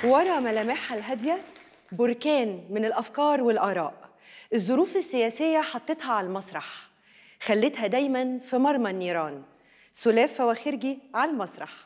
ورا ملامحها الهادية بركان من الأفكار والآراء. الظروف السياسية حطتها على المسرح، خلتها دايماً في مرمى النيران. سلاف فواخرجي على المسرح.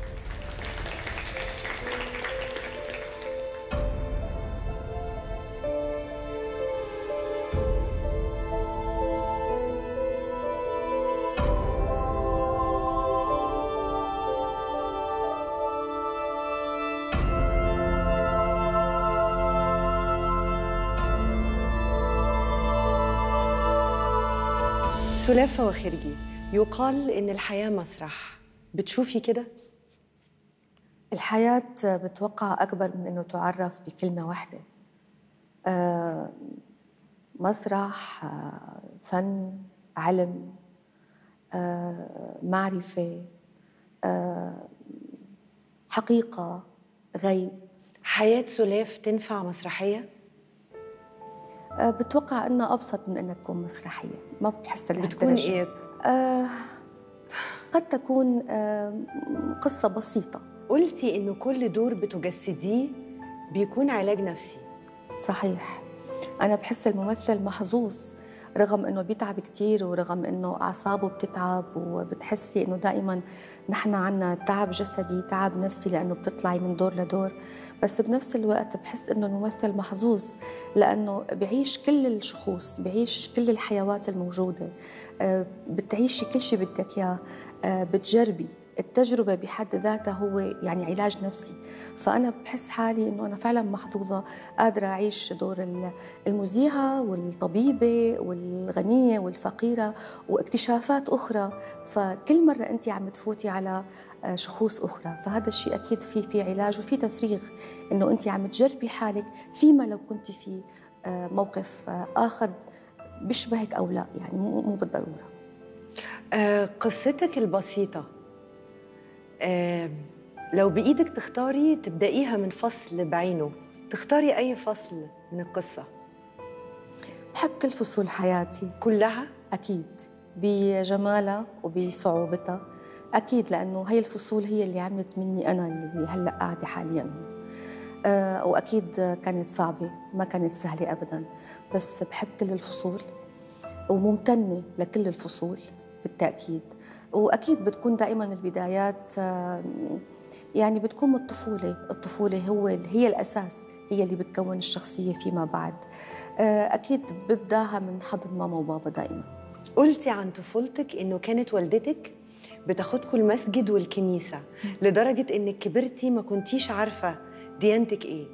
سلاف فواخرجي، يقال إن الحياة مسرح، بتشوفي كده؟ الحياة بتوقع أكبر من إنه تعرف بكلمة واحدة. مسرح، فن، علم، معرفة، حقيقة، غيب. حياة سلاف تنفع مسرحية؟ بتوقع إنها أبسط من إنها تكون مسرحية، ما بحس لها بتكون إيه؟ قد تكون قصة بسيطة. قلتي إنه كل دور بتجسديه بيكون علاج نفسي. صحيح. أنا بحس الممثل محظوظ رغم إنه بيتعب كتير، ورغم إنه أعصابه بتتعب، وبتحسي إنه دائما نحن عنا تعب جسدي، تعب نفسي، لأنه بتطلعي من دور لدور. بس بنفس الوقت بحس إنه الممثل محظوظ لأنه بعيش كل الشخوص، بعيش كل الحيوات الموجودة، بتعيشي كل شيء بدك إياه، بتجربي. التجربة بحد ذاتها هو يعني علاج نفسي. فأنا بحس حالي إنه أنا فعلا محظوظة، قادرة أعيش دور المذيعة والطبيبة والغنية والفقيرة واكتشافات أخرى. فكل مرة أنت عم تفوتي على شخوص أخرى، فهذا الشيء أكيد في علاج وفي تفريغ، إنه أنت عم تجربي حالك فيما لو كنت في موقف آخر بيشبهك أو لا، يعني مو بالضرورة. قصتك البسيطة، لو بإيدك تختاري تبدأيها من فصل بعينه، تختاري أي فصل من القصة؟ بحب كل فصول حياتي كلها؟ أكيد، بجمالها وبصعوبتها أكيد، لأنه هي الفصول هي اللي عملت مني أنا اللي هلأ قاعدة حالياً هون. وأكيد كانت صعبة، ما كانت سهلة أبداً، بس بحب كل الفصول وممتنة لكل الفصول بالتأكيد. وأكيد بتكون دائماً البدايات يعني بتكون من الطفولة هي الأساس، هي اللي بتكون الشخصية فيما بعد. أكيد ببداها من حضن ماما وبابا دائماً. قلتي عن طفولتك إنه كانت والدتك بتاخدكوا المسجد والكنيسة، لدرجة إنك كبرتي ما كنتيش عارفة ديانتك إيه.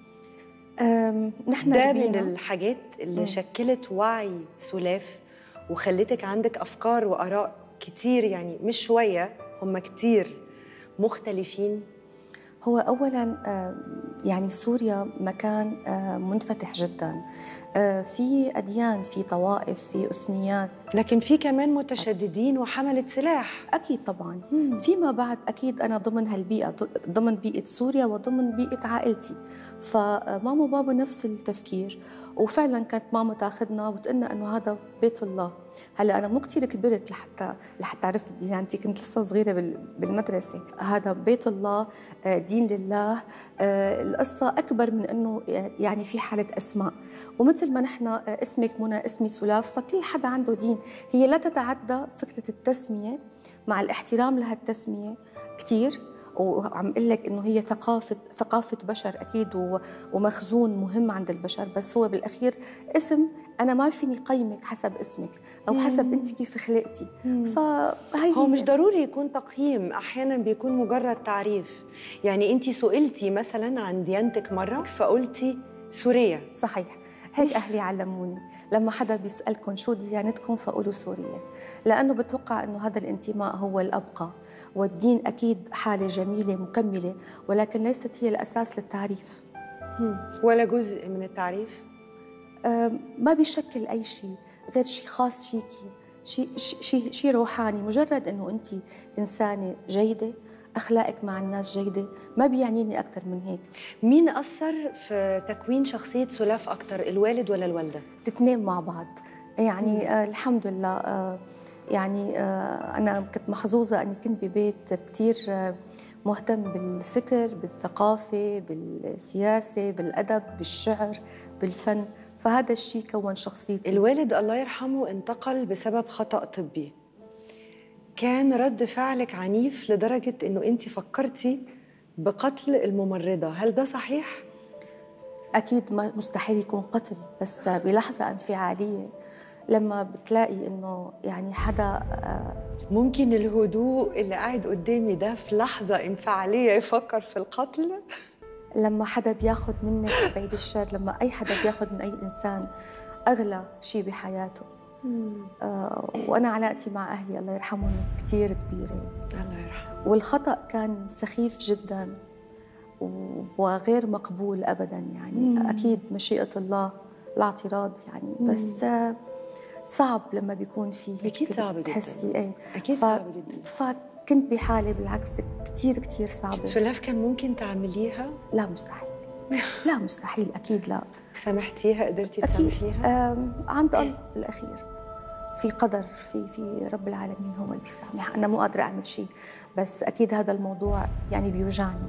نحن ده ربينا من الحاجات اللي شكلت وعي سلاف وخلتك عندك أفكار وآراء كتير، يعني مش شوية، هم كتير مختلفين. هو أولاً يعني سوريا مكان منفتح جداً، في أديان، في طوائف، في أثنيات، لكن في كمان متشددين وحملة سلاح. أكيد طبعاً. فيما بعد أكيد أنا ضمن هالبيئة، ضمن بيئة سوريا وضمن بيئة عائلتي، فماما وبابا نفس التفكير. وفعلاً كانت ماما تاخذنا وتقلنا إنه هذا بيت الله. هلا أنا مو كتير كبرت لحتى عرفت ديانتي، كنت لسه صغيرة بالمدرسة. هذا بيت الله، دين لله. القصة أكبر من إنه يعني في حالة أسماء، ومثل ما نحن اسمك منى، اسمي سلاف، فكل حدا عنده دين. هي لا تتعدى فكرة التسمية مع الاحترام لهالتسمية كتير. وعم اقول لك انه هي ثقافه بشر اكيد، ومخزون مهم عند البشر، بس هو بالاخير اسم. انا ما فيني قيمك حسب اسمك او حسب انت كيف خلقتي. فهي هو مش ضروري يكون تقييم، احيانا بيكون مجرد تعريف. يعني انت سئلتي مثلا عن ديانتك مره فقلتي سوريه. صحيح، هيك اهلي علموني، لما حدا بيسالكم شو ديانتكم فقولوا سوريه، لانه بتوقع انه هذا الانتماء هو الابقى، والدين اكيد حاله جميله مكمله، ولكن ليست هي الاساس للتعريف ولا جزء من التعريف. ما بيشكل اي شيء غير شيء خاص فيكي، شيء روحاني. مجرد انه انت انسانه جيده، اخلاقك مع الناس جيده، ما بيعنيني اكثر من هيك. مين اثر في تكوين شخصيه سلاف اكثر، الوالد ولا الوالده؟ الاثنين مع بعض يعني. الحمد لله. يعني أنا كنت محظوظة أني كنت ببيت كتير مهتم بالفكر، بالثقافة، بالسياسة، بالأدب، بالشعر، بالفن. فهذا الشيء كون شخصيتي. الوالد الله يرحمه انتقل بسبب خطأ طبي، كان رد فعلك عنيف لدرجة إنه أنت فكرتي بقتل الممرضة، هل ده صحيح؟ أكيد مستحيل يكون قتل، بس بلحظة انفعالية لما بتلاقي إنه يعني حدا ممكن الهدوء اللي قاعد قدامي ده في لحظة انفعالية يفكر في القتل؟ لما حدا بياخد منك، بعيد الشر، لما أي حدا بياخد من أي إنسان أغلى شيء بحياته. وأنا علاقتي مع أهلي الله يرحمهم كتير كبيرة، الله يرحمه، والخطأ كان سخيف جداً وغير مقبول أبداً يعني. أكيد مشيئة الله لا اعتراض يعني، بس صعب لما بيكون في هيك. أكيد صعب جداً، تحسي إيه، أكيد صعب جداً. فكنت بحالة بالعكس كتير كتير صعبة. سلاف كان ممكن تعمليها؟ لا مستحيل. لا مستحيل، أكيد لا. سامحتيها؟ قدرتي أكيد. تسامحيها؟ عند الله بالأخير، في قدر، في رب العالمين هو اللي بيسامح. أنا مو قادرة أعمل شيء، بس أكيد هذا الموضوع يعني بيوجعني.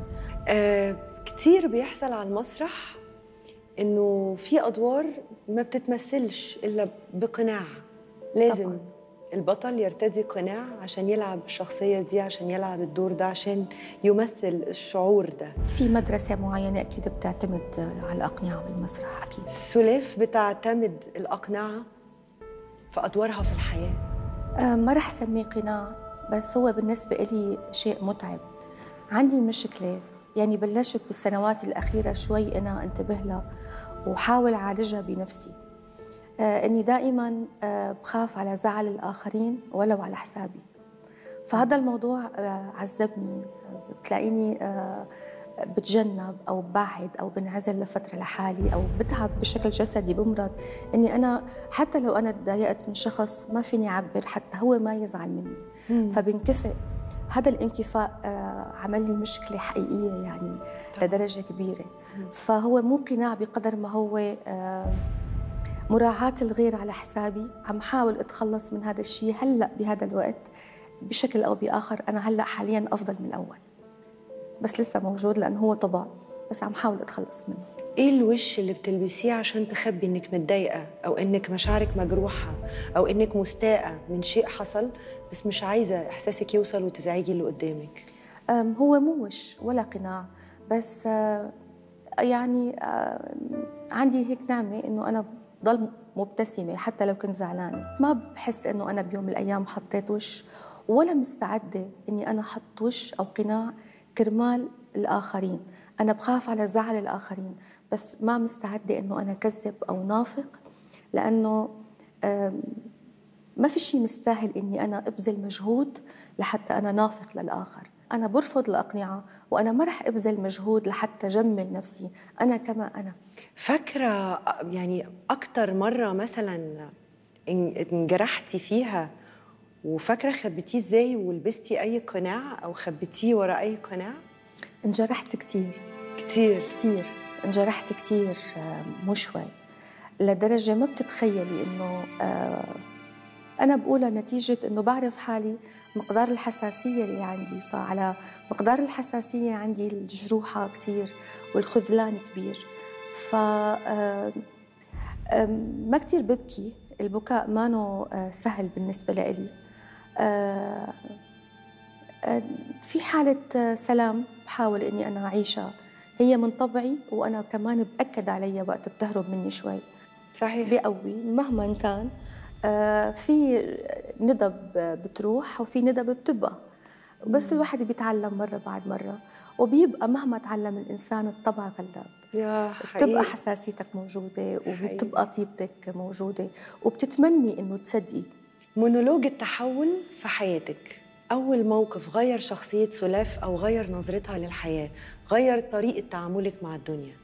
كتير بيحصل على المسرح إنه في أدوار ما بتتمثلش إلا بقناع، لازم طبعاً البطل يرتدي قناع عشان يلعب الشخصية دي، عشان يلعب الدور ده، عشان يمثل الشعور ده. في مدرسة معينة أكيد بتعتمد على الأقنعة بالمسرح أكيد. سلاف بتعتمد الأقنعة في أدوارها في الحياة؟ ما رح سميه قناع، بس هو بالنسبة إلي شيء متعب. عندي مشكلة يعني بلشت بالسنوات الأخيرة شوي أنا أنتبه لها وحاول أعالجها بنفسي. إني دائماً بخاف على زعل الآخرين ولو على حسابي. فهذا الموضوع عذبني. بتلاقيني بتجنب أو ببعد أو بنعزل لفترة لحالي أو بتعب بشكل جسدي، بمرض إني أنا حتى لو أنا تضايقت من شخص ما فيني أعبر حتى هو ما يزعل مني. فبنكفئ. هذا الانكفاء عمل لي مشكلة حقيقية يعني لدرجة كبيرة. فهو مو قناع بقدر ما هو مراعاة الغير على حسابي. عم حاول أتخلص من هذا الشيء هلأ بهذا الوقت بشكل أو بآخر. أنا هلأ حالياً أفضل من الأول، بس لسه موجود لأنه هو طبع، بس عم حاول أتخلص منه. إيه الوش اللي بتلبسيه عشان تخبي إنك متضايقة أو إنك مشاعرك مجروحة أو إنك مستاءة من شيء حصل بس مش عايزة إحساسك يوصل وتزعجي اللي قدامك؟ هو مو وش ولا قناع، بس يعني عندي هيك نعمة إنه أنا ضل مبتسمة حتى لو كنت زعلانة. ما بحس إنه أنا بيوم من الأيام حطيت وش، ولا مستعدة إني أنا أحط وش أو قناع كرمال الآخرين. أنا بخاف على زعل الآخرين، بس ما مستعدة إنه أنا كذب أو نافق، لأنه ما في شيء مستاهل إني أنا أبذل مجهود لحتى أنا نافق للآخر. أنا برفض الأقنعة، وأنا ما رح أبذل مجهود لحتى جمل نفسي أنا كما أنا. فاكرة يعني أكتر مرة مثلاً انجرحتي فيها وفاكرة خبيتيه إزاي ولبستي أي قناع أو خبيتيه ورا أي قناع؟ انجرحت كتير كتير كتير، انجرحت كتير، مو شوي، لدرجة ما بتتخيلي إنه أنا بقولها نتيجة إنه بعرف حالي مقدار الحساسية اللي عندي. فعلى مقدار الحساسية عندي الجروحة كتير والخذلان كبير. ف ما كتير ببكي. البكاء مانو سهل بالنسبة لإلي. في حالة سلام بحاول إني أنا أعيشها، هي من طبعي، وأنا كمان بأكد علي وقت بتهرب مني شوي. صحيح. بقوي مهما كان. في ندب بتروح وفي ندب بتبقى، بس الواحد بيتعلم مرة بعد مرة، وبيبقى مهما تعلم الإنسان الطبع غلاب. يا حقيقي. بتبقى حساسيتك موجودة وبتبقى طيبتك موجودة وبتتمني إنه تصدقي. مونولوج التحول في حياتك، أول موقف غير شخصية سلاف أو غير نظرتها للحياة، غير طريقة تعاملك مع الدنيا؟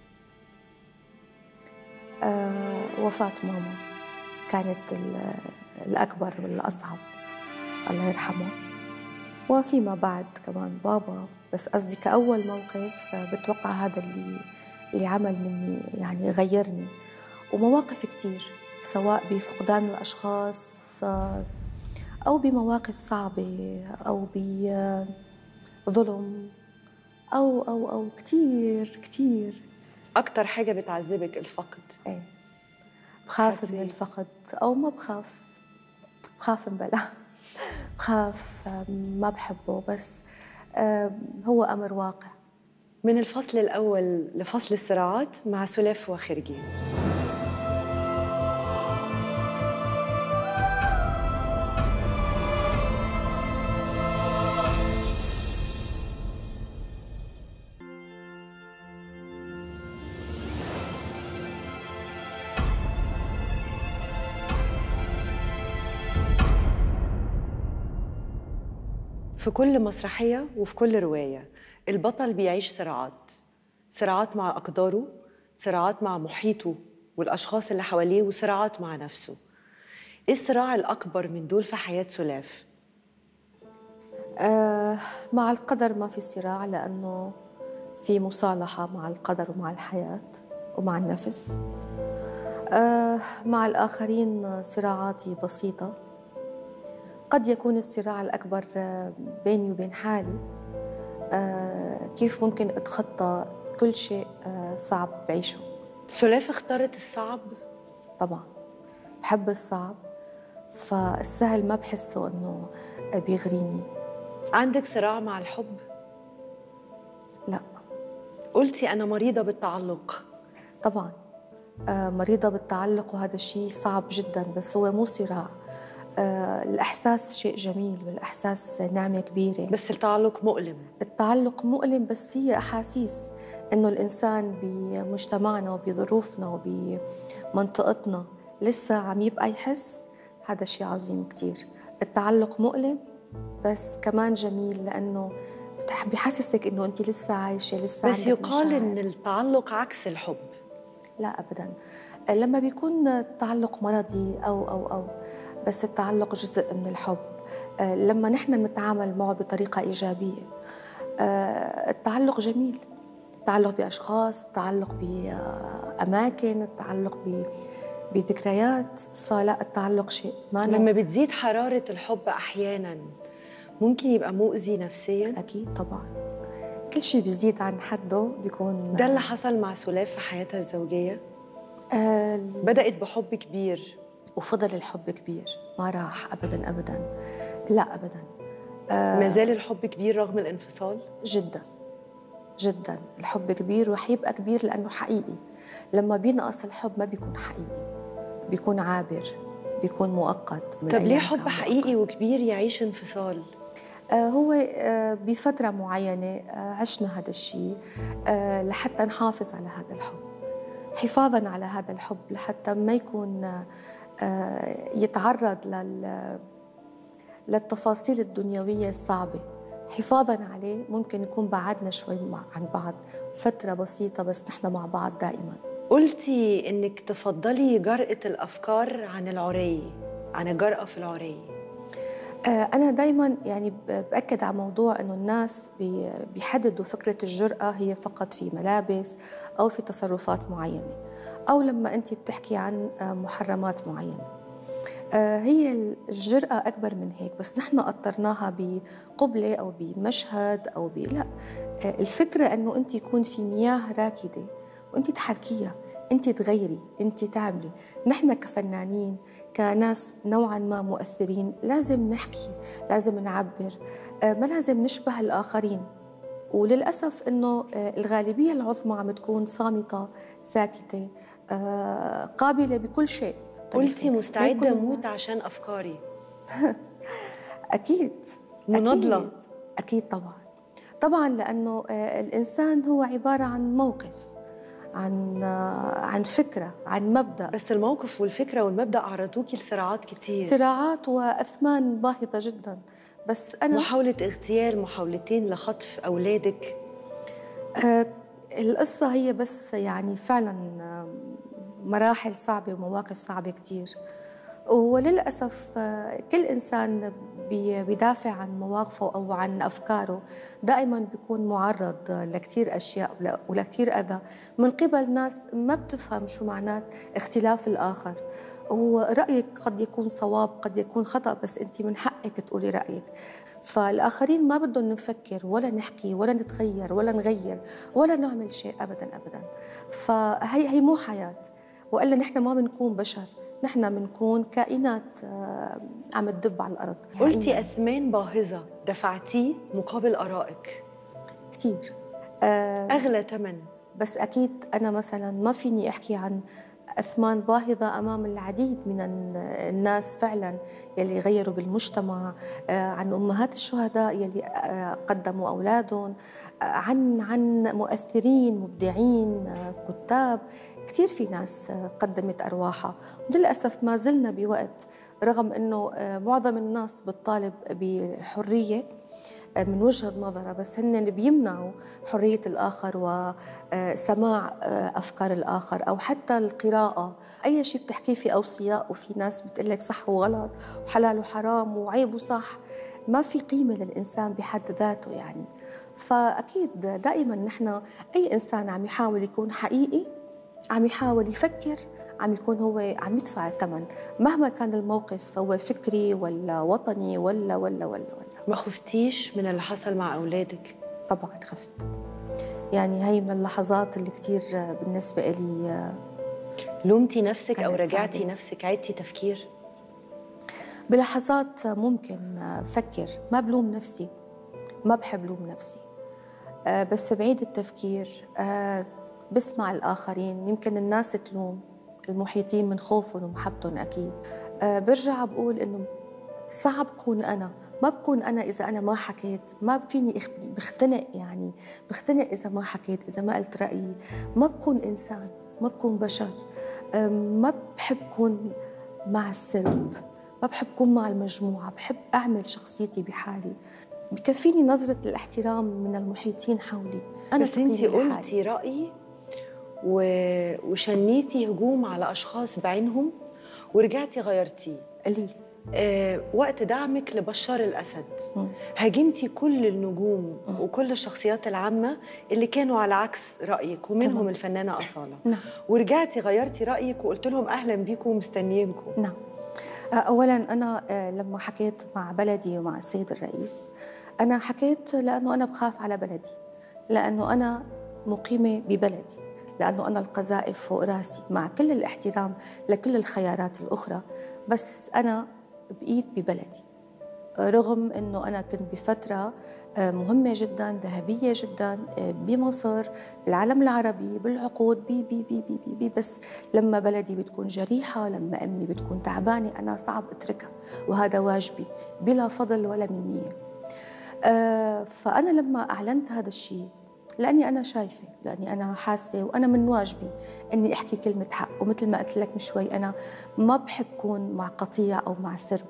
وفاة ماما كانت الأكبر والأصعب الله يرحمه، وفيما بعد كمان بابا. بس قصدي كأول موقف بتوقع هذا اللي عمل مني يعني غيرني. ومواقف كتير سواء بفقدان الأشخاص أو بمواقف صعبة أو بظلم أو كتير كتير. أكتر حاجة بتعذبك الفقد؟ إيه، بخاف من حسيت. الفقد أو ما بخاف، بخاف مبلا بخاف، ما بحبه، بس هو أمر واقع. من الفصل الأول لفصل الصراعات مع سلاف وخرجي. في كل مسرحية وفي كل رواية البطل بيعيش صراعات، صراعات مع أقداره، صراعات مع محيطه والأشخاص اللي حواليه، وصراعات مع نفسه. إيه الصراع الأكبر من دول في حياة سلاف؟ مع القدر ما في صراع، لأنه في مصالحة مع القدر ومع الحياة ومع النفس. مع الآخرين صراعاتي بسيطة. قد يكون الصراع الأكبر بيني وبين حالي، كيف ممكن أتخطى كل شيء صعب بعيشه. سلاف اختارت الصعب؟ طبعاً بحب الصعب، فالسهل ما بحسه إنه بيغريني. عندك صراع مع الحب؟ لا. قلتي أنا مريضة بالتعلق. طبعاً مريضة بالتعلق، وهذا الشيء صعب جداً، بس هو مو صراع. الإحساس شيء جميل، والإحساس نعمة كبيرة. بس التعلق مؤلم. التعلق مؤلم، بس هي أحاسيس. إنه الإنسان بمجتمعنا وبظروفنا وبمنطقتنا لسه عم يبقى يحس، هذا شيء عظيم كتير. التعلق مؤلم بس كمان جميل، لأنه بيحسسك إنه أنت لسه عايشة، لسه بس عندك يقال مشاعر. إن التعلق عكس الحب. لا أبداً. لما بيكون التعلق مرضي أو بس التعلق جزء من الحب. لما نحن نتعامل معه بطريقة إيجابية، التعلق جميل. التعلق بأشخاص، التعلق بأماكن، التعلق بذكريات. فلا، التعلق شيء ما لما بتزيد حرارة الحب أحياناً ممكن يبقى مؤذي نفسياً؟ أكيد طبعاً، كل شيء بيزيد عن حده بيكون. ده اللي حصل مع سلاف في حياتها الزوجية؟ بدأت بحب كبير وفضل الحب كبير، ما راح أبداً أبداً. لا أبداً. ما زال الحب كبير رغم الانفصال؟ جداً جداً. الحب كبير ورح يبقى كبير لأنه حقيقي. لما بينقص الحب ما بيكون حقيقي، بيكون عابر، بيكون مؤقت. طب ليه حب حقيقي وكبير يعيش انفصال؟ هو بفترة معينة عشنا هذا الشيء لحتى نحافظ على هذا الحب، حفاظاً على هذا الحب، لحتى ما يكون يتعرض للتفاصيل الدنيوية الصعبة. حفاظاً عليه ممكن يكون بعدنا شوي عن بعض فترة بسيطة، بس نحن مع بعض دائماً. قلتي إنك تفضلي جرأة الأفكار عن العري، عن الجرأة في العري. أنا دايماً يعني بأكد على موضوع إنه الناس بيحددوا فكرة الجرأة هي فقط في ملابس أو في تصرفات معينة، أو لما أنت بتحكي عن محرمات معينة. هي الجرأة أكبر من هيك، بس نحن قطرناها بقبلة أو بمشهد أو لا. الفكرة أنه أنت يكون في مياه راكدة وأنت تحركيها، أنت تغيري، أنت تعملي. نحن كفنانين، كناس نوعاً ما مؤثرين، لازم نحكي، لازم نعبر، ما لازم نشبه الآخرين. وللأسف أنه الغالبية العظمى عم تكون صامتة، ساكتة، قابلة بكل شيء. قلتي مستعدة أموت عشان أفكاري. أكيد. مناضلة. أكيد. أكيد طبعاً. طبعاً، لأنه الإنسان هو عبارة عن موقف، عن فكرة، عن مبدأ. بس الموقف والفكرة والمبدأ عرضوكي لصراعات كتير، صراعات وأثمان باهظة جداً. بس أنا محاولة اغتيال، محاولتين لخطف أولادك. القصة هي بس يعني فعلاً مراحل صعبة ومواقف صعبة كتير. وللأسف كل إنسان بيدافع عن مواقفه أو عن أفكاره دائما بيكون معرض لكتير أشياء ولكتير أذى من قبل ناس ما بتفهم شو معنات اختلاف الآخر. ورأيك قد يكون صواب قد يكون خطأ، بس أنت من حقك تقولي رأيك. فالآخرين ما بدهم نفكر ولا نحكي ولا نتغير ولا نغير ولا نعمل شيء أبداً أبداً. فهي مو حياة، وإلا نحن ما بنكون بشر، نحن بنكون كائنات عم تدب على الأرض. قلتي أثمان باهظة دفعتيه مقابل آرائك كتير أغلى ثمن. بس أكيد أنا مثلاً ما فيني أحكي عن أثمان باهظة أمام العديد من الناس فعلاً يلي غيروا بالمجتمع، عن أمهات الشهداء يلي قدموا أولادهم، عن مؤثرين مبدعين كتاب كتير، في ناس قدمت أرواحها. وللأسف ما زلنا بوقت رغم أنه معظم الناس بتطالب بحرية من وجهة نظرها، بس هن بيمنعوا حرية الآخر وسماع أفكار الآخر أو حتى القراءة. أي شيء بتحكيه في أوصياء وفي ناس بتقلك صح وغلط وحلال وحرام وعيب وصح، ما في قيمة للإنسان بحد ذاته يعني. فأكيد دائما نحن أي إنسان عم يحاول يكون حقيقي، عم يحاول يفكر، عم يكون هو عم يدفع الثمن مهما كان الموقف، هو فكري ولا وطني ولا. ما خفتيش من اللي حصل مع أولادك؟ طبعاً خفت، يعني هي من اللحظات اللي كتير بالنسبة لي. لومتي نفسك أو رجعتي صعبة. نفسك عدتي تفكير؟ بلحظات ممكن أفكر، ما بلوم نفسي، ما بحب لوم نفسي، بس بعيد التفكير. بسمع الآخرين، يمكن الناس تلوم المحيطين من خوفهم ومحبتهم أكيد. برجع بقول إنه صعب كون أنا، ما بكون أنا إذا أنا ما حكيت، ما فيني بختنق، يعني بختنق إذا ما حكيت، إذا ما قلت رأيي، ما بكون إنسان، ما بكون بشر. ما بحب كون مع السرب، ما بحب كون مع المجموعة، بحب أعمل شخصيتي بحالي. بكفيني نظرة الاحترام من المحيطين حولي. أنا بس أنتي قلتي رأيي وشنيتي هجوم على أشخاص بعينهم ورجعتي غيرتيه. قليلي. وقت دعمك لبشار الأسد هاجمتي كل النجوم وكل الشخصيات العامة اللي كانوا على عكس رأيك، ومنهم تمام. الفنانة أصالة. نعم. ورجعتي غيرتي رأيك وقلت لهم أهلا بيكم ومستنيينكم. نعم. أولاً أنا لما حكيت مع بلدي ومع السيد الرئيس، أنا حكيت لأنه أنا بخاف على بلدي، لأنه أنا مقيمة ببلدي، لأنه أنا القذائف فوق راسي مع كل الاحترام لكل الخيارات الأخرى، بس أنا بقيت ببلدي. رغم أنه أنا كنت بفترة مهمة جداً، ذهبية جداً بمصر، بالعالم العربي، بالعقود، بي بس لما بلدي بتكون جريحة، لما أمي بتكون تعبانة، أنا صعب أتركها، وهذا واجبي بلا فضل ولا منية. فأنا لما أعلنت هذا الشيء، لأني أنا شايفة، لأني أنا حاسة، وأنا من واجبي أني أحكي كلمة حق. ومثل ما قلت لك من شوي، أنا ما بحب كون مع قطيع أو مع سرب.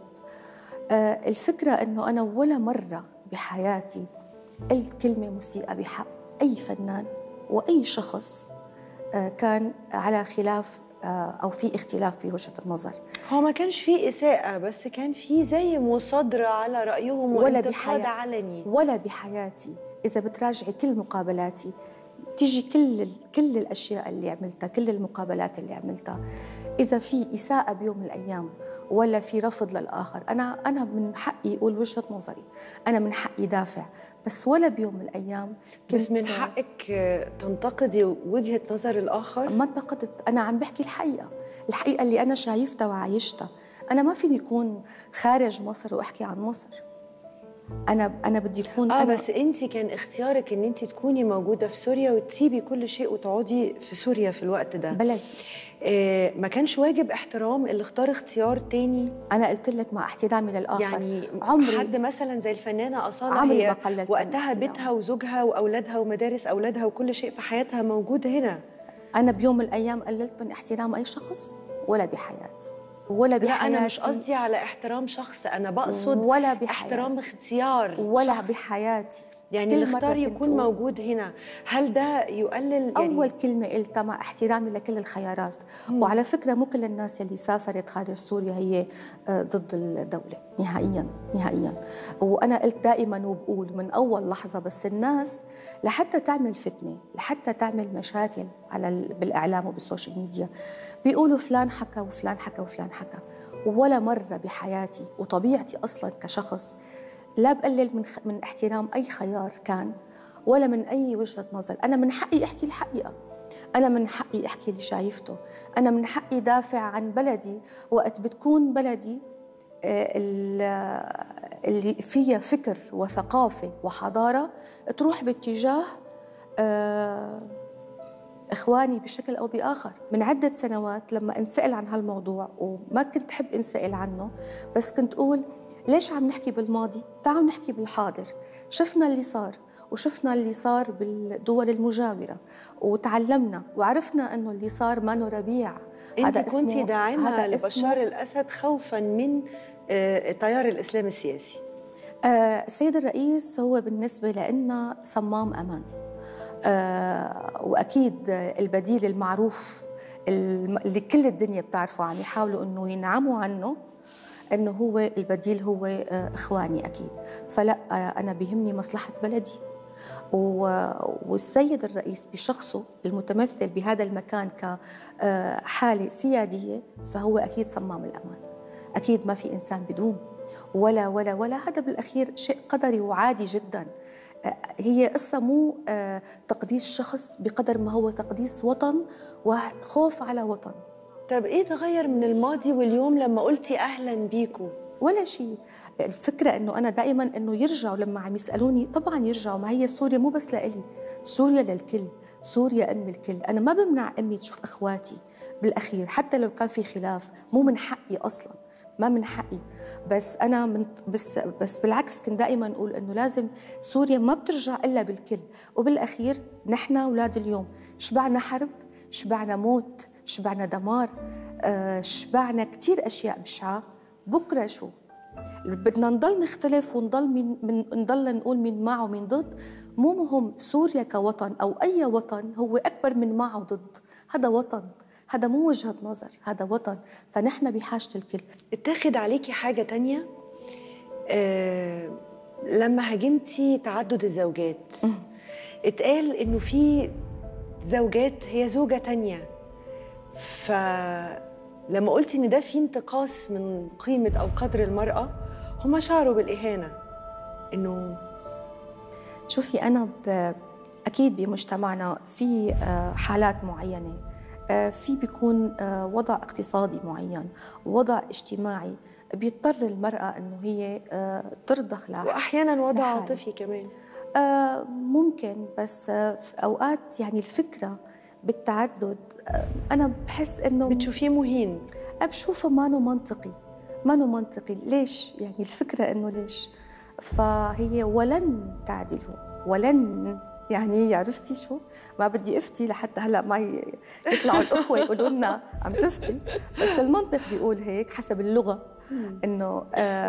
الفكرة أنه أنا ولا مرة بحياتي قلت كلمة مسيئة بحق أي فنان وأي شخص كان على خلاف أو في اختلاف في وجهة النظر. هو ما كانش في إساءة، بس كان في زي مصادرة على رأيهم وانتقاد علني. ولا بحياتي. إذا بتراجعي كل مقابلاتي تيجي كل الأشياء اللي عملتها، كل المقابلات اللي عملتها، إذا في إساءة بيوم من الأيام ولا في رفض للآخر، أنا من حقي أقول وجهة نظري، أنا من حقي دافع، بس ولا بيوم من الأيام كنت. بس من حقك تنتقدي وجهة نظر الآخر؟ ما انتقدت، أنا عم بحكي الحقيقة اللي أنا شايفتها وعايشتها. أنا ما فيني أكون خارج مصر وأحكي عن مصر. أنا بدي أكون أنا. بس أنت كان اختيارك إن أنت تكوني موجودة في سوريا وتسيبي كل شيء وتقعدي في سوريا في الوقت ده. بلدي. ما كانش واجب احترام اللي اختار اختيار تاني؟ أنا قلت لك مع احترامي للآخر، يعني عمري حد مثلا زي الفنانة أصالة، هي وقتها بيتها وزوجها وأولادها ومدارس أولادها وكل شيء في حياتها موجود هنا. أنا بيوم من الأيام قللت من احترام أي شخص؟ ولا بحياتي، ولا بحياتي. لا، أنا مش قصدي على احترام شخص، أنا بقصد ولا بحياتي. احترام اختيار ولا شخص. بحياتي. يعني اللي اختار يكون موجود هنا، هل ده يقلل يعني؟ أول كلمة قلتها مع احترامي لكل الخيارات. وعلى فكرة مو كل الناس اللي سافرت خارج سوريا هي ضد الدولة نهائياً نهائياً. وأنا قلت دائماً وبقول من أول لحظة، بس الناس لحتى تعمل فتنة، لحتى تعمل مشاكل بالإعلام وبالسوشيال ميديا بيقولوا فلان حكى وفلان حكى وفلان حكى. ولا مرة بحياتي وطبيعتي أصلاً كشخص لا بقلل من احترام أي خيار كان ولا من أي وجهة نظر. أنا من حقي أحكي الحقيقة، أنا من حقي أحكي اللي شايفته، أنا من حقي دافع عن بلدي وقت بتكون بلدي اللي فيها فكر وثقافة وحضارة تروح باتجاه إخواني بشكل أو بآخر. من عدة سنوات لما انسأل عن هالموضوع، وما كنت أحب انسأل عنه، بس كنت أقول ليش عم نحكي بالماضي؟ تعالوا نحكي بالحاضر. شفنا اللي صار وشفنا اللي صار بالدول المجاورة وتعلمنا وعرفنا أنه اللي صار ما ربيع. أنت كنت داعمة لبشار الأسد خوفاً من تيار الإسلام السياسي. السيد الرئيس هو بالنسبة لنا صمام أمان، وأكيد البديل المعروف اللي كل الدنيا بتعرفه عم يحاولوا أنه ينعموا عنه، أنه هو البديل هو إخواني أكيد. فلا، أنا بيهمني مصلحة بلدي، والسيد الرئيس بشخصه المتمثل بهذا المكان كحالة سيادية فهو أكيد صمام الأمان. أكيد ما في إنسان بدوم ولا هذا بالأخير شيء قدري وعادي جداً. هي قصة مو تقديس شخص بقدر ما هو تقديس وطن وخوف على وطن. طب إيه تغير من الماضي واليوم لما قلتي أهلاً بيكم؟ ولا شيء. الفكرة إنه أنا دائماً إنه يرجعوا لما عم يسألوني، طبعاً يرجعوا، ما هي سوريا مو بس لإلي، سوريا للكل، سوريا أم الكل. أنا ما بمنع أمي تشوف أخواتي بالأخير، حتى لو كان في خلاف مو من حقي أصلاً، ما من حقي. بس أنا بس بالعكس كنت دائماً أقول إنه لازم سوريا ما بترجع إلا بالكل. وبالأخير نحن أولاد اليوم شبعنا حرب، شبعنا موت، شبعنا دمار، شبعنا كتير أشياء بشعة. بكرة شو؟ بدنا نضل نختلف ونضل نضل نقول مين مع ومين ضد؟ مو مهم. سوريا كوطن أو أي وطن هو أكبر من مع وضد. هذا وطن، هذا مو وجهة نظر، هذا وطن. فنحن بحاجة الكل. اتاخد عليكي حاجة تانية لما هاجمتي تعدد الزوجات، اتقال إنه في زوجات هي زوجة تانية، فلما قلتي إن ده في انتقاص من قيمة أو قدر المرأة، هم شعروا بالإهانة. إنه شوفي، أنا أكيد بمجتمعنا في حالات معينة، في بيكون وضع اقتصادي معين، وضع اجتماعي بيضطر المرأة إنه هي ترضخ وأحياناً وضع عاطفي كمان ممكن. بس في أوقات يعني الفكرة بالتعدد أنا بحس إنه بتشوفيه مهين. بشوفه ما منطقي، ما منطقي. ليش؟ يعني الفكرة إنه ليش؟ فهي ولن تعدلوا ولن، يعني عرفتي شو؟ ما بدي افتي لحتى هلا ما يطلعوا الاخوه يقولوا لنا عم تفتي، بس المنطق بيقول هيك حسب اللغه. انه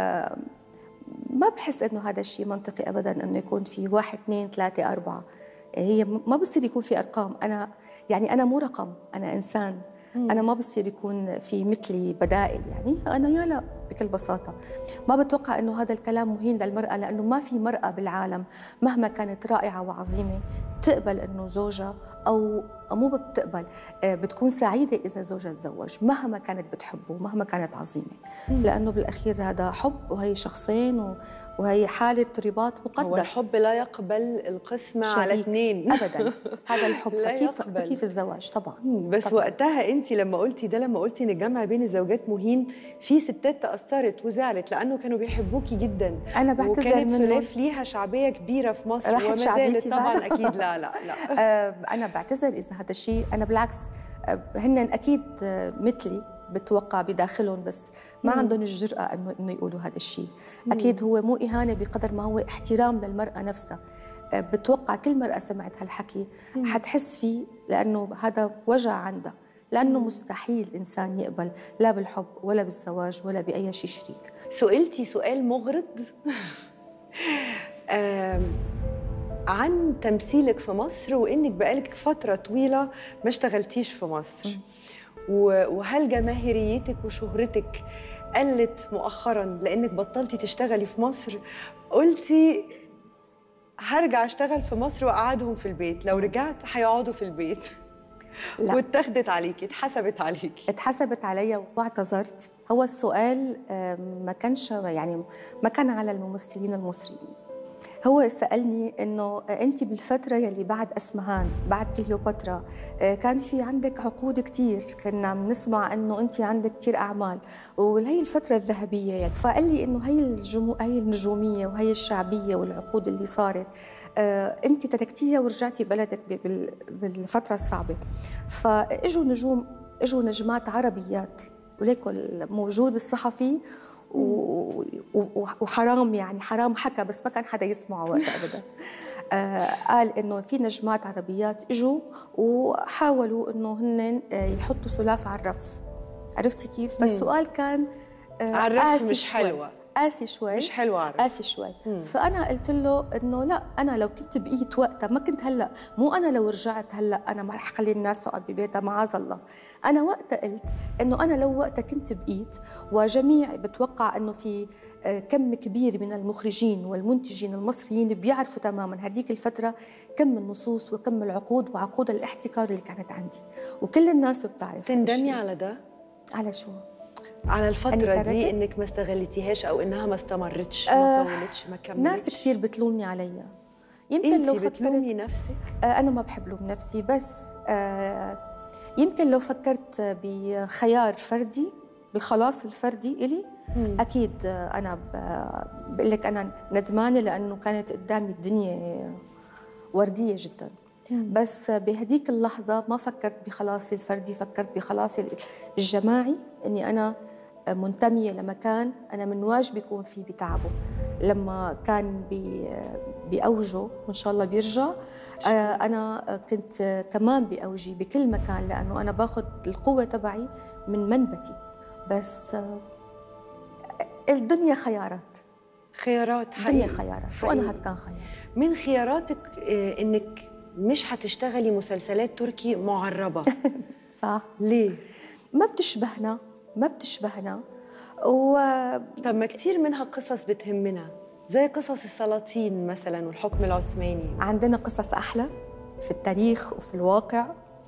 ما بحس انه هذا الشيء منطقي ابدا، انه يكون في 1 2 3 4. هي ما بصير يكون في ارقام. انا مو رقم، انا انسان. انا ما بصير يكون في مثلي بدائل. يعني انا يا لا، بكل بساطه. ما بتوقع انه هذا الكلام مهين للمراه، لانه ما في مراه بالعالم مهما كانت رائعه وعظيمه بتقبل انه زوجها او مو بتقبل، بتكون سعيده اذا زوجها تزوج مهما كانت بتحبه ومهما كانت عظيمه. لانه بالاخير هذا حب، وهي شخصين، وهي حاله رباط مقدس. هو الحب لا يقبل القسمه على 2 ابدا. هذا الحب فكيف الزواج؟ طبعا. بس طبعاً. وقتها انت لما قلتي ده، لما قلتي ان الجمع بين الزوجات مهين، في ستات تاثرت وزعلت لانه كانوا بيحبوكي جدا. انا بعتذر منهم. وكانت سلاف ليها شعبيه كبيره في مصر وما زالت طبعا. اكيد لا لا لا انا بعتذر اذا هذا الشيء، انا بالعكس هن اكيد مثلي بتوقع بداخلهم، بس ما عندهم الجرأة انه يقولوا هذا الشيء. اكيد هو مو اهانه بقدر ما هو احترام للمراه نفسها. بتوقع كل مرأة سمعت هالحكي حتحس فيه، لانه هذا وجع عندها، لانه مستحيل انسان يقبل لا بالحب ولا بالزواج ولا باي شيء شريك. سئلتي سؤال مغرض عن تمثيلك في مصر وإنك بقالك فترة طويلة ما اشتغلتيش في مصر. وهل جماهيريتك وشهرتك قلت مؤخراً لأنك بطلتي تشتغلي في مصر؟ قلتي هرجع اشتغل في مصر واقعدهم في البيت، لو رجعت هيقعدوا في البيت. لا، واتخذت عليكي، اتحسبت عليكي. اتحسبت عليا واعتذرت. هو السؤال ما كانش يعني ما كان على الممثلين المصريين. هو سألني إنه أنت بالفترة يلي بعد أسمهان بعد كليوباترا كان في عندك عقود كتير، كنا بنسمع إنه أنت عندك كتير أعمال وهي الفترة الذهبية يعني. فقال لي إنه هي النجومية وهي الشعبية والعقود اللي صارت أنت تركتيها ورجعتي بلدك بالفترة الصعبة. فإجوا نجوم، إجوا نجمات عربيات، وليكن موجود الصحفي وحرام يعني حرام حكى بس ما كان حدا يسمعه وقتها ابدا. قال انه في نجمات عربيات اجوا وحاولوا انه هن يحطوا سلاف على الرف، عرفتي كيف؟ فالسؤال كان على الرف مش شوي. حلوه، قاسي شوي، مش حلوه على الرف. قاسي شوي. فانا قلت له انه لا، انا لو كنت بقيت وقتها ما كنت هلا، مو انا لو رجعت هلا انا ما رح خلي الناس تقعد ببيتها معاذ الله. انا وقتها قلت انه انا لو وقتها كنت بقيت، وجميع بتوقع انه في كم كبير من المخرجين والمنتجين المصريين بيعرفوا تماما هديك الفتره كم النصوص وكم العقود وعقود الاحتكار اللي كانت عندي، وكل الناس بتعرف. تندمي على ده؟ على شو؟ على الفترة دي إنك ما استغلتيهاش أو إنها ما استمرتش، ما طولتش، ما كملتش؟ ناس كتير بتلومني عليا. يمكن لو فكرت بتلومي نفسك؟ أنا ما بحب لوم نفسي، بس يمكن لو فكرت بخيار فردي، بالخلاص الفردي إلي، أكيد أنا بقول لك أنا ندمانة لأنه كانت قدامي الدنيا وردية جدا. بس بهديك اللحظة ما فكرت بخلاصي الفردي، فكرت بخلاصي الجماعي، إني أنا منتمية لمكان أنا من واجبي يكون فيه بتعبه. لما كان بأوجه وإن شاء الله بيرجع، أنا كنت كمان بأوجي بكل مكان، لأنه أنا باخذ القوة تبعي من منبتي. بس الدنيا خيارات، خيارات حقيقي. الدنيا خيارات حقيقي. وأنا هاد كان خيار من خياراتك إنك مش هتشتغلي مسلسلات تركي معربة. صح. ليه؟ ما بتشبهنا، ما بتشبهنا. طب ما كتير منها قصص بتهمنا، زي قصص السلاطين مثلا والحكم العثماني. عندنا قصص أحلى في التاريخ وفي الواقع.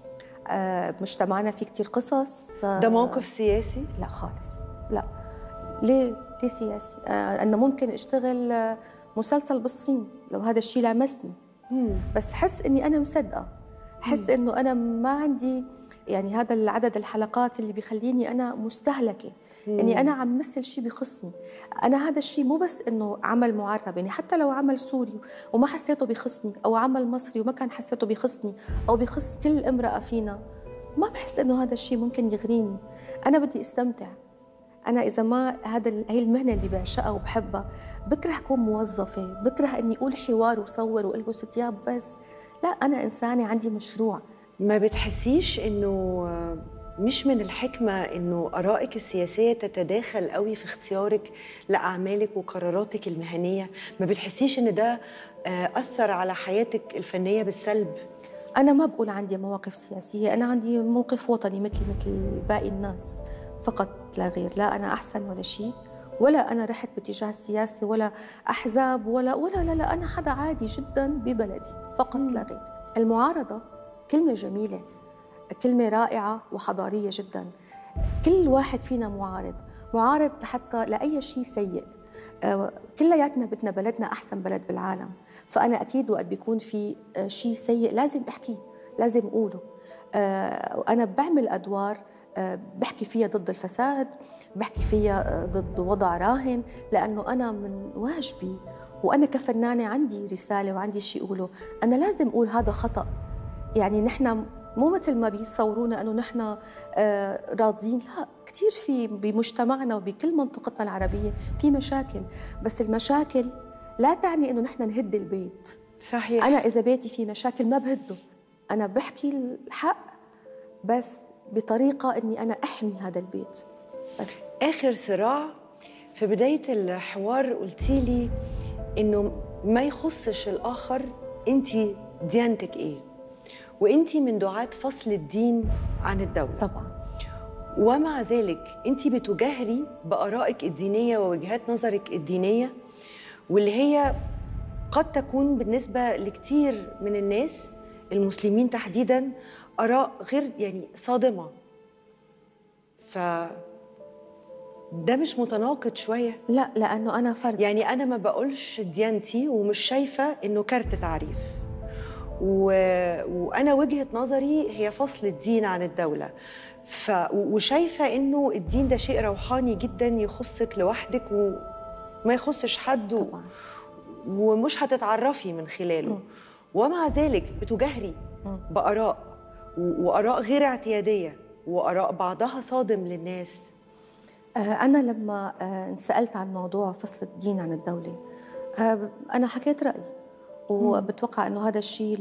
مجتمعنا فيه كتير قصص. ده موقف سياسي؟ لا خالص، لا. ليه سياسي؟ أنا ممكن أشتغل مسلسل بالصين لو هذا الشيء لامسني. بس حس إني أنا مصدقة، حس إنه أنا ما عندي يعني هذا العدد الحلقات اللي بيخليني أنا مستهلكة، إني أنا عم مثل شيء بخصني. أنا هذا الشيء مو بس إنه عمل معرب، يعني حتى لو عمل سوري وما حسيته بخصني، أو عمل مصري وما كان حسيته بخصني أو بخص كل امرأة فينا، ما بحس إنه هذا الشيء ممكن يغريني. أنا بدي استمتع. أنا إذا ما هي المهنة اللي بعشقها وبحبها، بكره أكون موظفة، بكره إني أقول حوار وصور وألبس ثياب بس. لا، أنا إنسانة عندي مشروع. ما بتحسيش إنه مش من الحكمة إنه آرائك السياسية تتداخل قوي في اختيارك لأعمالك وقراراتك المهنية؟ ما بتحسيش إن ده أثر على حياتك الفنية بالسلب؟ أنا ما بقول عندي مواقف سياسية، أنا عندي موقف وطني مثل باقي الناس فقط لا غير. لا أنا أحسن ولا شيء، ولا أنا رحت باتجاه السياسي ولا أحزاب ولا لا، أنا حدا عادي جدا ببلدي فقط لا غير. المعارضة كلمة جميلة، كلمة رائعة وحضارية جدا. كل واحد فينا معارض حتى لأي شيء سيء. كلياتنا بدنا بلدنا أحسن بلد بالعالم، فأنا أكيد وقت بيكون في شيء سيء لازم أحكيه، لازم أقوله. أنا بعمل أدوار بحكي فيها ضد الفساد، بحكي فيها ضد وضع راهن، لأنه أنا من واجبي، وأنا كفنانة عندي رسالة وعندي شيء أقوله. أنا لازم أقول هذا خطأ. يعني نحن مو مثل ما بيصورونا أنه نحن راضين، لا، كتير في بمجتمعنا وبكل منطقتنا العربية في مشاكل، بس المشاكل لا تعني أنه نحن نهد البيت. صحيح. أنا إذا بيتي في مشاكل ما بهده، أنا بحكي الحق بس بطريقة أني أنا أحمي هذا البيت. بس آخر صراع في بداية الحوار قلتي لي إنه ما يخصش الآخر أنت ديانتك إيه؟ وأنت من دعاة فصل الدين عن الدولة طبعا. ومع ذلك أنت بتجاهري بآرائك الدينية ووجهات نظرك الدينية، واللي هي قد تكون بالنسبة لكتير من الناس المسلمين تحديداً آراء غير يعني صادمة. ده مش متناقض شوية؟ لا، لأنه أنا فرد. يعني أنا ما بقولش ديانتي ومش شايفة إنه كارت تعريف، وأنا وجهة نظري هي فصل الدين عن الدولة، وشايفة إنه الدين ده شيء روحاني جداً يخصك لوحدك وما يخصش حد طبعاً. ومش هتتعرفي من خلاله. ومع ذلك بتجاهري بآراء وآراء غير اعتيادية وآراء بعضها صادم للناس. أنا لما انسألت عن موضوع فصل الدين عن الدولة، أنا حكيت رأيي، وبتوقع أنه هذا الشيء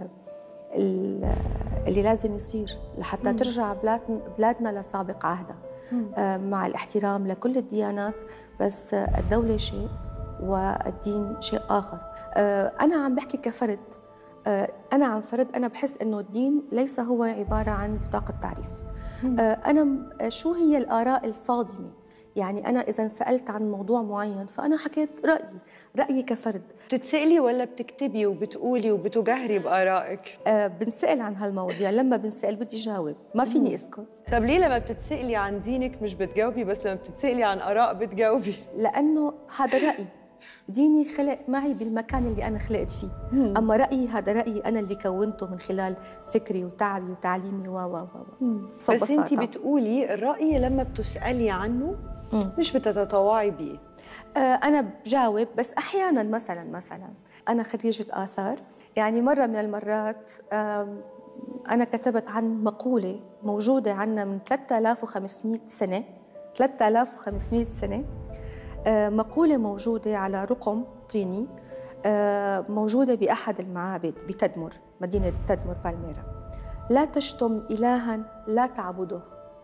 اللي لازم يصير لحتى ترجع بلادنا لسابق عهدها، مع الاحترام لكل الديانات، بس الدولة شيء والدين شيء آخر. أنا عم بحكي كفرد، أنا أنا بحس إنه الدين ليس هو عبارة عن بطاقة تعريف. أنا شو هي الآراء الصادمة؟ يعني أنا إذا سألت عن موضوع معين فأنا حكيت رأيي كفرد. بتتسألي ولا بتكتبي وبتقولي وبتجاهري بآرائك؟ بنسأل عن هالمواضيع، لما بنسأل بدي جاوب، ما فيني أسكت. طب ليه لما بتتسألي عن دينك مش بتجاوبي، بس لما بتتسألي عن آراء بتجاوبي؟ لأنه هذا رأيي، ديني خلق معي بالمكان اللي أنا خلقت فيه، أما رأيي هذا رأيي أنا اللي كونته من خلال فكري وتعبي وتعليمي بس أنت بتقولي الرأي لما بتسألي عنه مش بتتطوعي بيه. أنا بجاوب، بس أحياناً مثلاً أنا خريجة آثار، يعني مرة من المرات أنا كتبت عن مقولة موجودة عنا من 3500 سنة، 3500 سنة، مقولة موجودة على رقم طيني، موجودة بأحد المعابد بتدمر، مدينة تدمر بالميرا: لا تشتم إلهاً لا تعبده.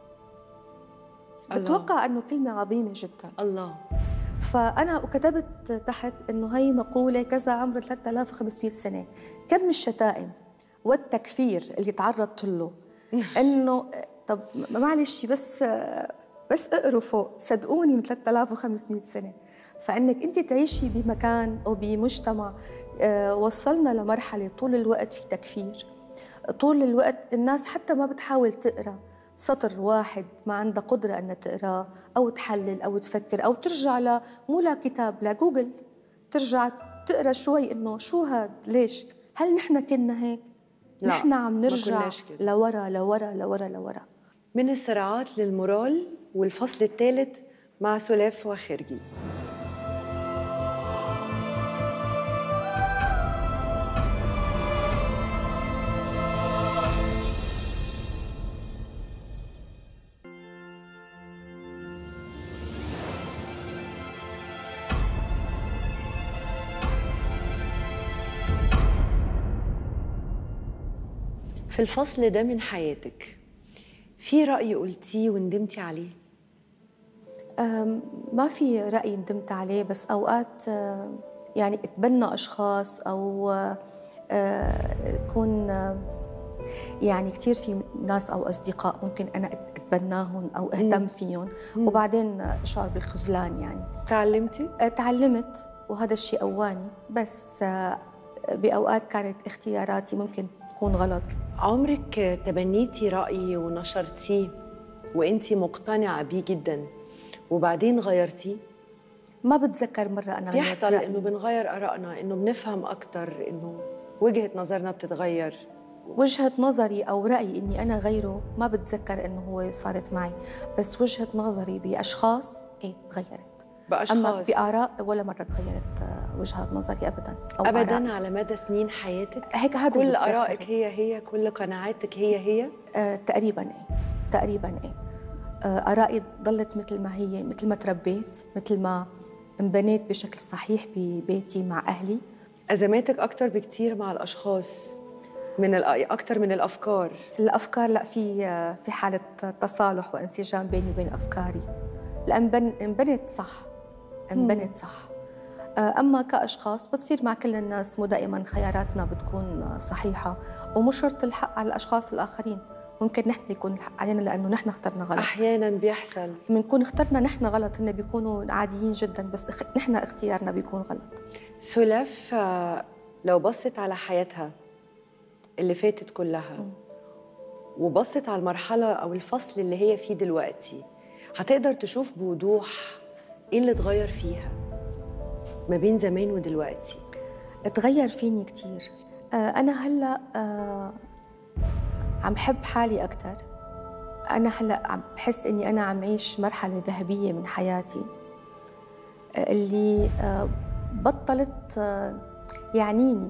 بتوقع أنه كلمة عظيمة جداً. الله. فأنا كتبت تحت أنه هي مقولة كذا عمر 3500 سنة. كم الشتائم والتكفير اللي تعرضت له أنه طب معلش بس اقروا فوق، صدقوني من 3500 سنة. فإنك أنت تعيشي بمكان أو بمجتمع وصلنا لمرحلة طول الوقت في تكفير، طول الوقت الناس حتى ما بتحاول تقرأ سطر واحد، ما عندها قدرة أن تقرأ أو تحلل أو تفكر أو ترجع مو لكتاب، لجوجل، ترجع تقرأ شوي إنه شو هاد، ليش، هل نحن كنا هيك؟ نحن عم نرجع لورا لورا لورا لورا. من الصراعات للمورال والفصل الثالث مع سلاف وخرجي. في الفصل ده من حياتك في رأي قلتيه وندمتي عليه؟ ما في رأي ندمت عليه، بس أوقات يعني اتبنى أشخاص أو يكون يعني كتير في ناس أو أصدقاء ممكن أنا أتبناهم أو أهتم فيهم وبعدين أشعر بالخذلان. يعني تعلمتي؟ تعلمت، وهذا الشيء قواني، بس بأوقات كانت اختياراتي ممكن تكون غلط. عمرك تبنيتي رأي ونشرتيه وإنتي مقتنعة بيه جداً وبعدين غيرتيه؟ ما بتذكر مرة أنا غيرت بيحصل رأيي. إنه بنغير آرائنا، إنه بنفهم أكتر، إنه وجهة نظرنا بتتغير. وجهة نظري أو رأيي إني أنا غيره ما بتذكر إنه هو صارت معي، بس وجهة نظري بأشخاص تغيرت. بأشخاص؟ أما بآراء ولا مرة تغيرت وجهة نظري أبداً. أو أبداً آراء. على مدى سنين حياتك؟ هيك هذا كل آرائك هي كل قناعاتك هي؟ تقريباً تقريباً آرائي ضلت مثل ما هي، مثل ما تربيت، مثل ما انبنيت بشكل صحيح ببيتي مع أهلي. أزماتك أكتر بكتير مع الأشخاص أكتر من الأفكار. الأفكار لا، في حالة تصالح وانسجام بيني وبين أفكاري، لأن انبنت صح. أما كأشخاص بتصير مع كل الناس، مو دائما خياراتنا بتكون صحيحة، ومو شرط الحق على الأشخاص الآخرين. ممكن نحن يكون الحق علينا لأنه نحن اخترنا غلط. أحياناً بيحصل بنكون اخترنا نحن غلط، هن بيكونوا عاديين جدا، بس نحن اختيارنا بيكون غلط. سلاف لو بصت على حياتها اللي فاتت كلها وبصت على المرحلة أو الفصل اللي هي فيه دلوقتي، هتقدر تشوف بوضوح إيه اللي اتغير فيها ما بين زمان ودلوقتي. اتغير فيني كتير. أنا هلأ عم حب حالي أكتر. أنا هلأ عم بحس إني أنا عم عيش مرحلة ذهبية من حياتي، اللي بطلت يعنيني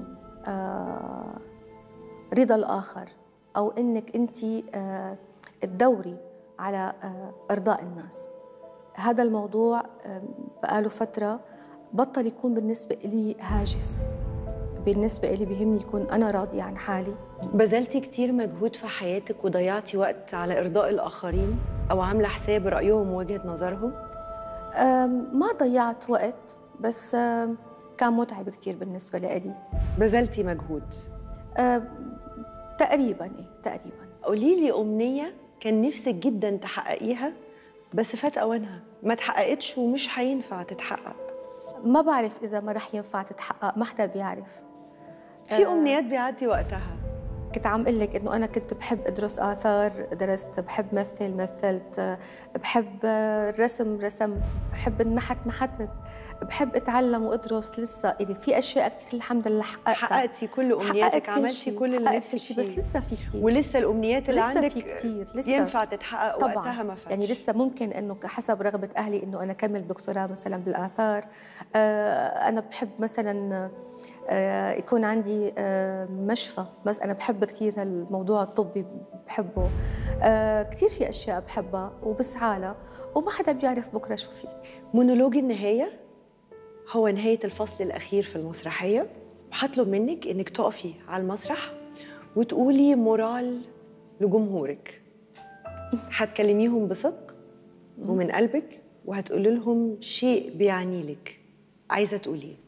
رضا الآخر، أو إنك أنت تدوري على إرضاء الناس. هذا الموضوع بقاله فترة بطل يكون بالنسبة لي هاجس. بالنسبة لي بيهمني يكون أنا راضية عن حالي. بذلتي كتير مجهود في حياتك وضيعتي وقت على إرضاء الآخرين أو عاملة حساب رأيهم ووجهة نظرهم؟ ما ضيعت وقت، بس كان متعب كتير بالنسبة لي. بذلتي مجهود؟ تقريباً تقريباً. قولي لي أمنية كان نفسك جداً تحققيها بس فات أوانها، ما تحققتش ومش هينفع تتحقق. ما بعرف إذا ما رح ينفع تتحقق، ما حدا بيعرف. في أمنيات بيعدي وقتها. كنت عم أقول لك إنه أنا كنت بحب أدرس آثار، درست، بحب مثلت، بحب الرسم رسمت، بحب النحت نحتت، بحب أتعلم وأدرس. لسه إلي في أشياء كثير الحمد لله حققتي كل أمنياتك، عملتي كل اللي نفسك فيه، بس لسه في كثير، ولسه الأمنيات اللي لسه عندك في كتير. لسه ينفع تتحقق طبعاً. وقتها ما فاتش. يعني لسه ممكن إنه حسب رغبة أهلي إنه أنا أكمل دكتوراه مثلاً بالآثار. أنا بحب مثلاً يكون عندي مشفى، بس أنا بحب كتير الموضوع الطبي، بحبه كتير. في أشياء بحبها وبسعى لها وما حدا بيعرف بكرة شو في. مونولوج النهاية هو نهاية الفصل الأخير في المسرحية، وهطلب منك إنك تقفي على المسرح وتقولي مورال لجمهورك. هتكلميهم بصدق ومن قلبك، وهتقولي لهم شيء بيعني لك عايزة تقوليه.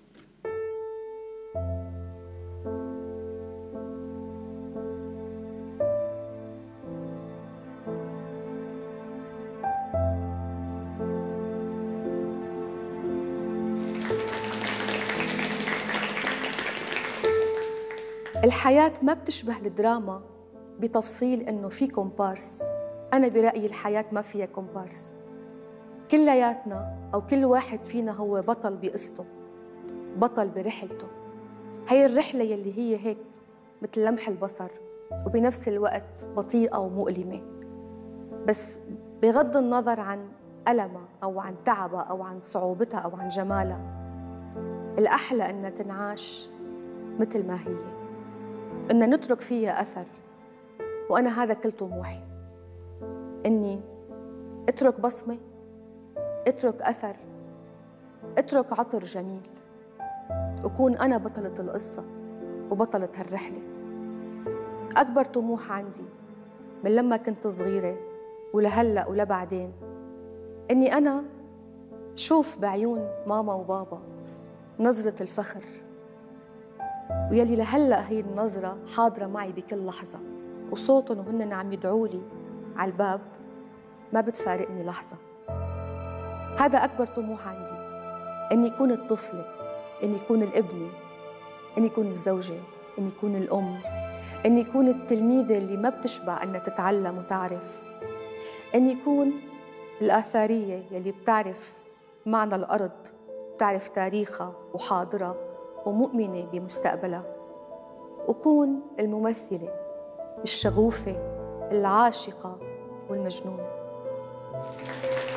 الحياة ما بتشبه الدراما بتفصيل إنه في كومبارس. أنا برأيي الحياة ما فيها كومبارس، كلياتنا أو كل واحد فينا هو بطل بقصته، بطل برحلته. هي الرحلة يلي هي هيك مثل لمح البصر، وبنفس الوقت بطيئة ومؤلمة، بس بغض النظر عن ألمها أو عن تعبها أو عن صعوبتها أو عن جمالها، الأحلى أنها تنعاش مثل ما هي، أن نترك فيها أثر. وأنا هذا كل طموحي، إني أترك بصمة، أترك أثر، أترك عطر جميل، أكون أنا بطلة القصة وبطلة هالرحلة. أكبر طموح عندي من لما كنت صغيرة ولهلأ ولبعدين، إني أنا شوف بعيون ماما وبابا نظرة الفخر، ويلي لهلأ هي النظرة حاضرة معي بكل لحظة، وصوتهم وهن عم يدعولي على الباب ما بتفارقني لحظة. هذا أكبر طموح عندي، إني يكون الطفلة، إني يكون الابنة، إني يكون الزوجة، إني يكون الأم، إني يكون التلميذة اللي ما بتشبع أنها تتعلم وتعرف، إني يكون الآثارية يلي بتعرف معنى الأرض، بتعرف تاريخها وحاضرها ومؤمنة بمستقبلها، وكون الممثلة الشغوفة العاشقة والمجنونة.